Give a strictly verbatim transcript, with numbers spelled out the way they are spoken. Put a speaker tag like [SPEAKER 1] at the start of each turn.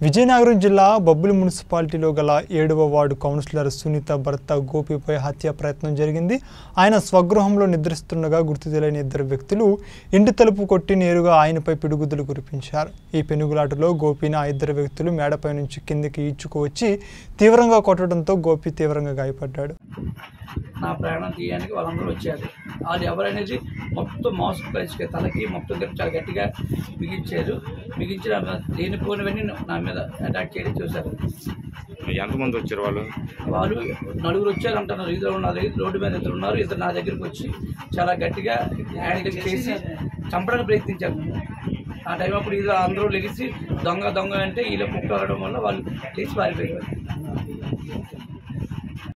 [SPEAKER 1] విజయనగరం జిల్లా బొబ్బిలి మున్సిపాలిటీలో గల ఏడవ వార్డు కౌన్సిలర్ సునీత భర్త గోపిపై హత్య ప్రయత్నం జరిగింది. ఆయన స్వగృహంలో నిద్రిస్తుండగా గుర్తు తెలియని ఇద్దరు వ్యక్తులు ఇంటి తలుపు కొట్టి నేరుగా ఆయనపై పిడుగుదలు కురిపించారు. ఈ పెనుగులాటలో గోపిని ఆ ఇద్దరు వ్యక్తులు మేడపై నుంచి కిందికి ఈడ్చుకువచ్చి తీవ్రంగా కొట్టడంతో గోపి తీవ్రంగా గాయపడ్డాడు.
[SPEAKER 2] నా ప్రాణం తీయడానికి వాళ్ళందరూ వచ్చారు. వాళ్ళు ఎవరనేది మొత్తం మాస్క్ పరిచి తలకి మొత్తం చాలా గట్టిగా బిగించారు. బిగించి లేనిపోయినవన్నీ నా మీద అటాక్ చేయడం చూశారు.
[SPEAKER 3] ఎంతమంది వచ్చారు? వాళ్ళు
[SPEAKER 2] వాళ్ళు నలుగురు వచ్చారు అంటున్నారు. ఇద్దరు ఉన్నారు, రోడ్డు మీద ఇద్దరు ఉన్నారు. ఇద్దరు నా దగ్గరికి వచ్చి చాలా గట్టిగా హ్యాండిల్ చేసి చంపడానికి ప్రయత్నించారు. ఆ టైం అప్పుడు ఇది అందరూ లెగిసి దొంగ దొంగ అంటే వీళ్ళ కుక్క అవ్వడం వల్ల వాళ్ళు లేచి పారిపోయారు.